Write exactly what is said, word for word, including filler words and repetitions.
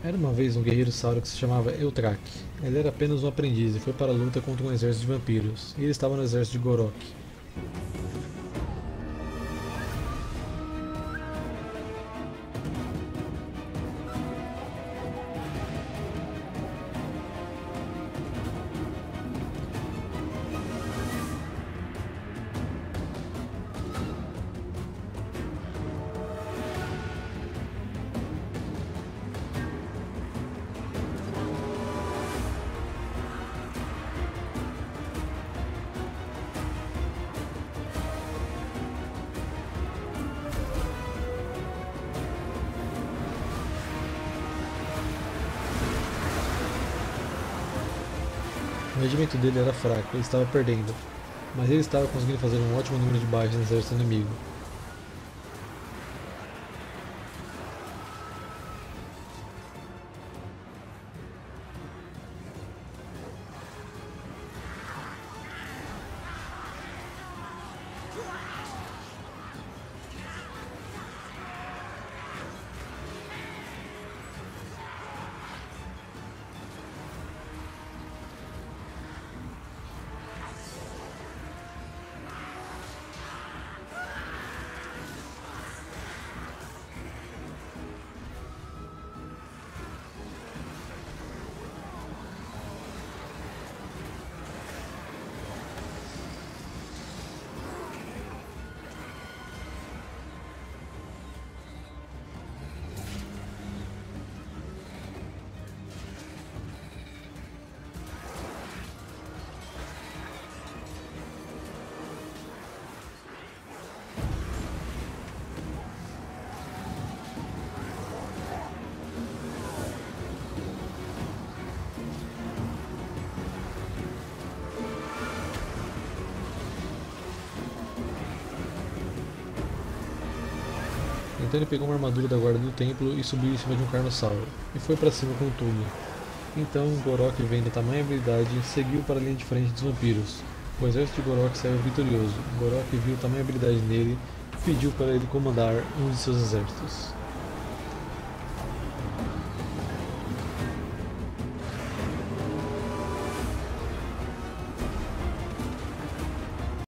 Era uma vez um guerreiro sauro que se chamava Eutrak. Ele era apenas um aprendiz e foi para a luta contra um exército de vampiros, e ele estava no exército de Gorok. O regimento dele era fraco, ele estava perdendo, mas ele estava conseguindo fazer um ótimo número de baixas no exército inimigo. Então ele pegou uma armadura da guarda do templo e subiu em cima de um carnossauro, e foi para cima com tudo. Então Gorok, vendo tamanha habilidade, seguiu para a linha de frente dos vampiros. O exército de Gorok saiu vitorioso. Gorok viu tamanha habilidade nele e pediu para ele comandar um de seus exércitos.